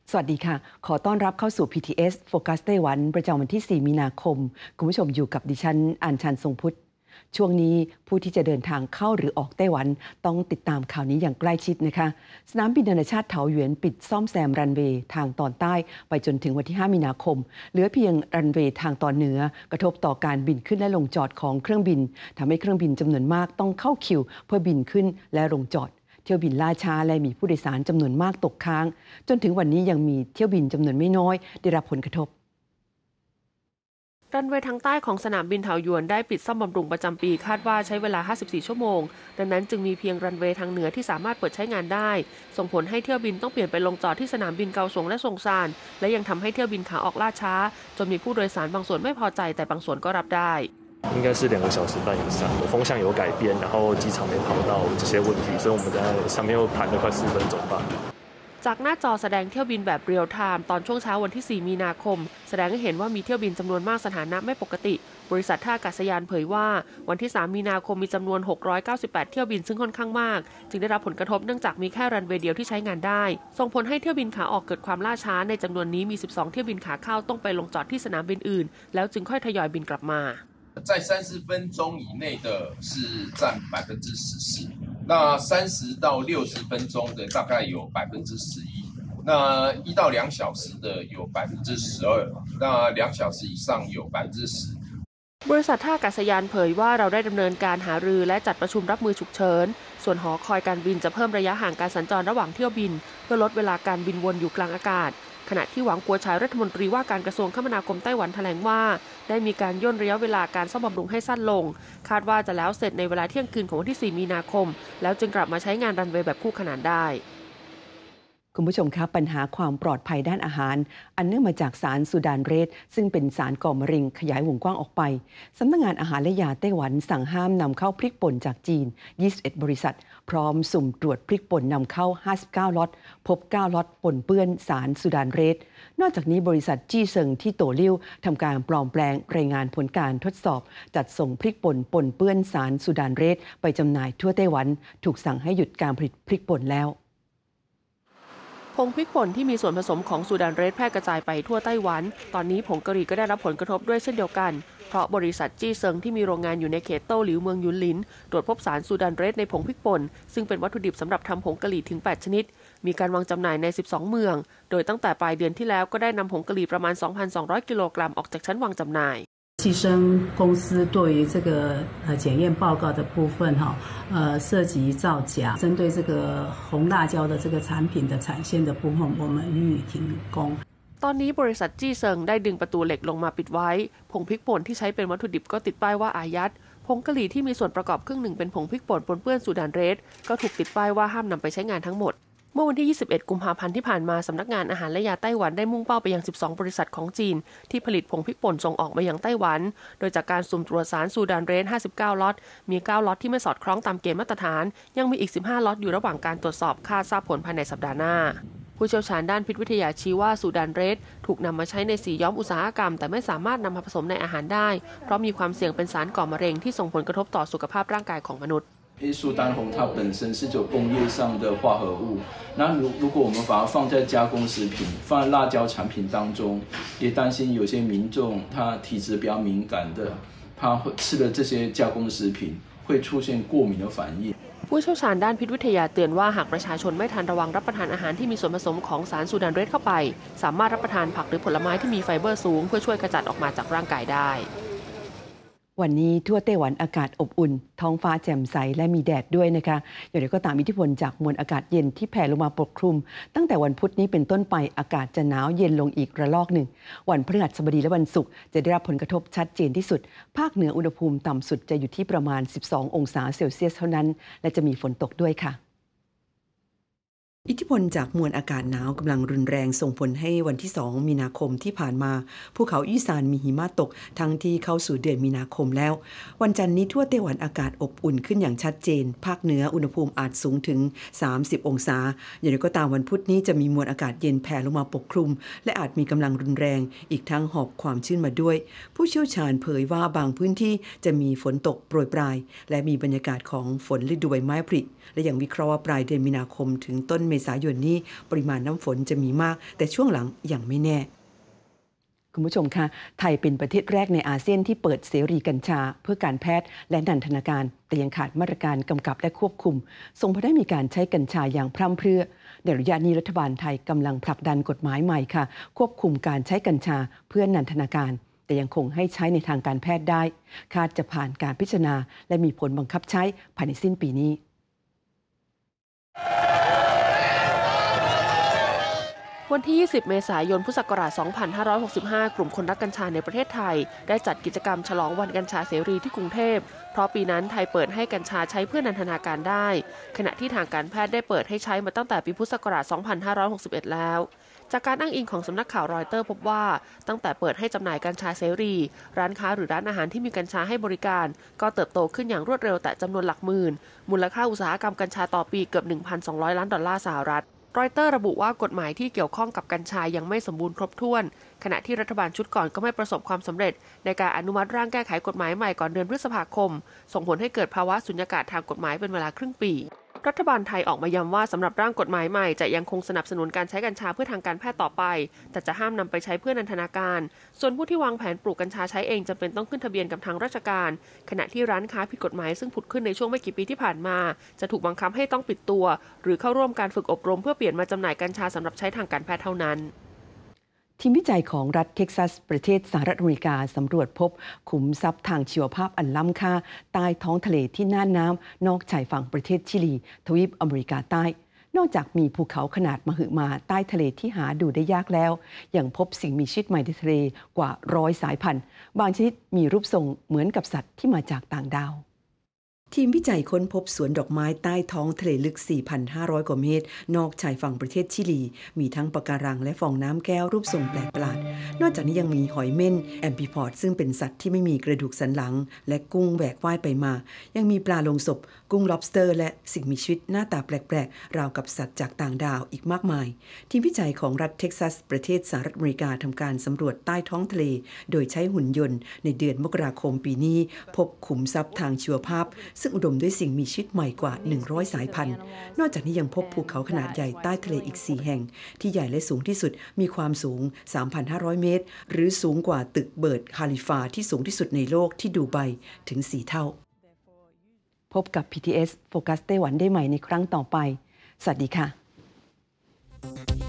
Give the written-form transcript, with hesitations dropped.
สวัสดีค่ะขอต้อนรับเข้าสู่ PTS Focus ไต้หวันประจำวันที่ 4 มีนาคมคุณผู้ชมอยู่กับดิฉันอัญชันทรงพุทธช่วงนี้ผู้ที่จะเดินทางเข้าหรือออกไต้หวันต้องติดตามข่าวนี้อย่างใกล้ชิดนะคะสนามบินนานาชาติเถาหยวนปิดซ่อมแซมรันเวย์ทางตอนใต้ไปจนถึงวันที่ 5 มีนาคมเหลือเพียงรันเวย์ทางตอนเหนือกระทบต่อการบินขึ้นและลงจอดของเครื่องบินทำให้เครื่องบินจำนวนมากต้องเข้าคิวเพื่อบินขึ้นและลงจอดเที่ยวบินล่าช้าและมีผู้โดยสารจำนวนมากตกค้างจนถึงวันนี้ยังมีเที่ยวบินจำนวนไม่น้อยได้รับผลกระทบรันเวย์ทางใต้ของสนามบินเถาหยวนได้ปิดซ่อมบำรุงประจำปีคาดว่าใช้เวลา 54 ชั่วโมงดังนั้นจึงมีเพียงรันเวย์ทางเหนือที่สามารถเปิดใช้งานได้ส่งผลให้เที่ยวบินต้องเปลี่ยนไปลงจอดที่สนามบินเกาสงและซงซานและยังทำให้เที่ยวบินขาออกล่าช้าจนมีผู้โดยสารบางส่วนไม่พอใจแต่บางส่วนก็รับได้应该是2个小时半以上，风向有改变，然后机场没跑到这些问题，所以我们在上面又盘了快10分钟吧。 จากหน้าจอแสดงเที่ยวบินแบบเรียลไทม์ตอนช่วงเช้าวันที่ 4 มีนาคมแสดงให้เห็นว่ามีเที่ยวบินจำนวนมากสถานะไม่ปกติบริษัทท่าอากาศยานเผยว่าวันที่ 3 มีนาคมมีจำนวน 698 เที่ยวบินซึ่งค่อนข้างมากจึงได้รับผลกระทบเนื่องจากมีแค่รันเวย์เดียวที่ใช้งานได้ส่งผลให้เที่ยวบินขาออกเกิดความล่าช้าในจำนวนนี้มี 12 เที่ยวบินขาเข้าต้องไปลงจอดที่สนามบินอื่นแล้วจึงค่อยทยอยบินกลับมา在30分钟以内的是占14%，那30到60分钟的大概有11%，那1到2小时的有12%，那2小时以上有10%。 บริษัทท่าอากาศยานเผยว่าเราได้ดำเนินการหารือและจัดประชุมรับมือฉุกเฉินส่วนหอคอยการบินจะเพิ่มระยะห่างการสัญจรระหว่างเที่ยวบินเพื่อลดเวลาการบินวนอยู่กลางอากาศขณะที่หวังกัวฉายรัฐมนตรีว่าการกระทรวงคมนาคมไต้หวันแถลงว่าได้มีการย่นระยะเวลาการซ่อมบำรุงให้สั้นลงคาดว่าจะแล้วเสร็จในเวลาเที่ยงคืนของวันที่ 4 มีนาคมแล้วจึงกลับมาใช้งานรันเวย์แบบคู่ขนานได้คุณผู้ชมครับปัญหาความปลอดภัยด้านอาหารอันเนื่องมาจากสารซูดานเรดซึ่งเป็นสารก่อมะเร็งขยายวงกว้างออกไปสำนักงานอาหารและยาไต้หวันสั่งห้ามนำเข้าพริกป่นจากจีน21บริษัทพร้อมสุ่มตรวจพริกป่นนำเข้า59ล็อตพบ9ล็อตปนเปื้อนสารซูดานเรดนอกจากนี้บริษัทจี้เซิงที่โตลิ่วทำการปลอมแปลงรายงานผลการทดสอบจัดส่งพริกป่นปนเปื้อนสารซูดานเรดไปจำหน่ายทั่วไต้หวันถูกสั่งให้หยุดการผลิตพริกป่นแล้วผงพริกป่นที่มีส่วนผสมของซูดานเรดแพร่กระจายไปทั่วไต้หวันตอนนี้ผงกะหรี่ก็ได้รับผลกระทบด้วยเช่นเดียวกันเพราะบริษัทจี้เซิงที่มีโรงงานอยู่ในเขตโต้หลิวเมืองยุนหลินตรวจพบสารซูดานเรดในผงพริกป่นซึ่งเป็นวัตถุดิบสำหรับทำผงกะหรี่ถึง8ชนิดมีการวางจำหน่ายใน12เมืองโดยตั้งแต่ปลายเดือนที่แล้วก็ได้นำผงกะหรี่ประมาณ 2,200 กิโลกรัมออกจากชั้นวางจำหน่าย计生公司对于这个检验报告的部分涉及造假，针对这个红辣椒的这个产品的产线的部分，我们予以停工。 ตอนนี้บริษัทจี้เซิงได้ดึงประตูเหล็กลงมาปิดไว้ผงพริกป่นที่ใช้เป็นวัตถุดิบก็ติดป้ายว่าอายัดผงกะหรี่ที่มีส่วนประกอบครึ่งหนึ่งเป็นผงพริกป่นปนเปื้อนซูดานเรดก็ถูกติดป้ายว่าห้ามนำไปใช้งานทั้งหมดเมื่อวันที่ 21 กุมภาพันธ์ที่ผ่านมาสำนักงานอาหารและยาไต้หวันได้มุ่งเป้าไปยัง 12 บริษัทของจีนที่ผลิตผงพริกป่นส่งออกมายังไต้หวันโดยจากการสุ่มตรวจสารซูดานเรด59ล็อตมี9ล็อตที่ไม่สอดคล้องตามเกณฑ์มาตรฐานยังมีอีก15ล็อตอยู่ระหว่างการตรวจสอบคาดทราบผลภายในสัปดาห์หน้าผู้เชี่ยวชาญด้านพิษวิทยาชี้ว่าซูดานเรดถูกนำมาใช้ในสีย้อมอุตสาหกรรมแต่ไม่สามารถนำมาผสมในอาหารได้เพราะมีความเสี่ยงเป็นสารก่อมะเร็งที่ส่งผลกระทบต่อสุขภาพร่างกายของมนุษย์苏丹红它本身是有工业上的化合物，那如果我们把它放在加工食品、放在辣椒产品当中，也担心有些民众他体质比较敏感的，他吃了这些加工食品会出现过敏的反应。 ผู้เชี่ยวชาญด้านพิษวิทยาเตือนว่าหากประชาชนไม่ทันระวังรับประทานอาหารที่มีส่วนผสมของสารซูดานเรดเข้าไปสามารถรับประทานผักหรือผลไม้ที่มีไฟเบอร์สูงเพื่อช่วยขจัดออกมาจากร่างกายได้วันนี้ทั่วไต้หวันอากาศอบอุ่นท้องฟ้าแจ่มใสและมีแดดด้วยนะคะอย่างไรก็ตามอิทธิพลจากมวลอากาศเย็นที่แผ่ลงมาปกคลุมตั้งแต่วันพุธนี้เป็นต้นไปอากาศจะหนาวเย็นลงอีกระลอกหนึ่งวันพฤหัสบดีและวันศุกร์จะได้รับผลกระทบชัดเจนที่สุดภาคเหนืออุณหภูมิต่ำสุดจะอยู่ที่ประมาณ12องศาเซลเซียสเท่านั้นและจะมีฝนตกด้วยค่ะอิทธิพลจากมวลอากาศหนาวกำลังรุนแรงส่งผลให้วันที่2มีนาคมที่ผ่านมาภูเขาอีสานมีหิมะตกทั้งที่เข้าสู่เดือนมีนาคมแล้ววันจันทร์นี้ทั่วไต้หวันอากาศอบอุ่นขึ้นอย่างชัดเจนภาคเหนืออุณหภูมิอาจสูงถึง30องศาอย่างไรก็ตามวันพุธนี้จะมีมวลอากาศเย็นแผ่ลงมาปกคลุมและอาจมีกำลังรุนแรงอีกทั้งหอบความชื้นมาด้วยผู้เชี่ยวชาญเผยว่าบางพื้นที่จะมีฝนตกโปรยปลายและมีบรรยากาศของฝนฤดูใบไม้ผลิและยังวิเคราะห์ว่าปลายเดือนมีนาคมถึงต้นเมษายนนี้ปริมาณน้ำฝนจะมีมากแต่ช่วงหลังยังไม่แน่คุณผู้ชมคะไทยเป็นประเทศแรกในอาเซียนที่เปิดเสรีกัญชาเพื่อการแพทย์และนันทนาการแต่ยังขาดมาตรการกำกับและควบคุมส่งผลให้มีการใช้กัญชาอย่างพร่ำเพรื่อในระยะนี้รัฐบาลไทยกำลังผลักดันกฎหมายใหม่ค่ะควบคุมการใช้กัญชาเพื่อนันทนาการแต่ยังคงให้ใช้ในทางการแพทย์ได้คาดจะผ่านการพิจารณาและมีผลบังคับใช้ภายในสิ้นปีนี้วันที่ 20 เมษายน พุทธศักราช 2565 กลุ่มคนรักกัญชาในประเทศไทยได้จัดกิจกรรมฉลองวันกัญชาเสรีที่กรุงเทพเพราะปีนั้นไทยเปิดให้กัญชาใช้เพื่อนันทนาการได้ขณะที่ทางการแพทย์ได้เปิดให้ใช้มาตั้งแต่ปีพุทธศักราช 2561 แล้วจากการอ้างอิงของสำนักข่าวรอยเตอร์พบว่าตั้งแต่เปิดให้จำหน่ายกัญชาเสรีร้านค้าหรือร้านอาหารที่มีกัญชาให้บริการก็เติบโตขึ้นอย่างรวดเร็วแต่จำนวนหลักหมื่นมูลค่าอุตสาหกรรมกัญชาต่อปีเกือบ 1,200 ล้านดอลลาร์สหรัฐรอยเตอร์ระบุว่ากฎหมายที่เกี่ยวข้องกับกัญชายังไม่สมบูรณ์ครบถ้วนขณะที่รัฐบาลชุดก่อนก็ไม่ประสบความสำเร็จในการอนุมัติร่างแก้ไขกฎหมายใหม่ก่อนเดือนพฤษภาคมส่งผลให้เกิดภาวะสุญญากาศทางกฎหมายเป็นเวลาครึ่งปีรัฐบาลไทยออกมาย้ำว่าสำหรับร่างกฎหมายใหม่จะยังคงสนับสนุนการใช้กัญชาเพื่อทางการแพทย์ต่อไปแต่จะห้ามนำไปใช้เพื่อนันทนาการส่วนผู้ที่วางแผนปลูกกัญชาใช้เองจำเป็นต้องขึ้นทะเบียนกับทางราชการขณะที่ร้านค้าผิดกฎหมายซึ่งผุดขึ้นในช่วงไม่กี่ปีที่ผ่านมาจะถูกบังคับให้ต้องปิดตัวหรือเข้าร่วมการฝึกอบรมเพื่อเปลี่ยนมาจำหน่ายกัญชาสำหรับใช้ทางการแพทย์เท่านั้นทีมวิจัยของรัฐเท็กซัสประเทศสหรัฐอเมริกาสำรวจพบขุมทรัพย์ทางชีวภาพอันล้ำค่าใต้ท้องทะเลที่น่านน้ำนอกชายฝั่งประเทศชิลีทวีปอเมริกาใต้นอกจากมีภูเขาขนาดมหึมาใต้ทะเลที่หาดูได้ยากแล้วยังพบสิ่งมีชีวิตใหม่ในทะเลกว่า100 สายพันธุ์บางชนิดมีรูปทรงเหมือนกับสัตว์ที่มาจากต่างดาวทีมวิจัยค้นพบสวนดอกไม้ใต้ท้องทะเลลึก 4,500 กว่าเมตรนอกชายฝั่งประเทศชิลีมีทั้งปะการังและฟองน้ำแก้วรูปทรงแปลกประหลาดนอกจากนี้ยังมีหอยเม่นแอมพิพอดซึ่งเป็นสัตว์ที่ไม่มีกระดูกสันหลังและกุ้งแหวกว่ายไปมายังมีปลาลงศพกุ้ง lobster และสิ่งมีชีวิตหน้าตาแปลกๆราวกับสัตว์จากต่างดาวอีกมากมายทีมวิจัยของรัฐเท็กซัสประเทศสหรัฐอเมริกาทำการสำรวจใต้ท้องทะเลโดยใช้หุ่นยนต์ในเดือนมกราคมปีนี้พบขุมทรัพย์ทางชีวภาพซึ่งอุดมด้วยสิ่งมีชีวิตใหม่กว่า100 สายพันธุ์นอกจากนี้ยังพบภูเขาขนาดใหญ่ใต้ทะเลอีก4แห่งที่ใหญ่และสูงที่สุดมีความสูง 3,500 เมตรหรือสูงกว่าตึกเบิร์จคาลิฟาที่สูงที่สุดในโลกที่ดูไบถึง4 เท่าพบกับ PTS โฟกัสไต้หวันได้ใหม่ในครั้งต่อไปสวัสดีค่ะ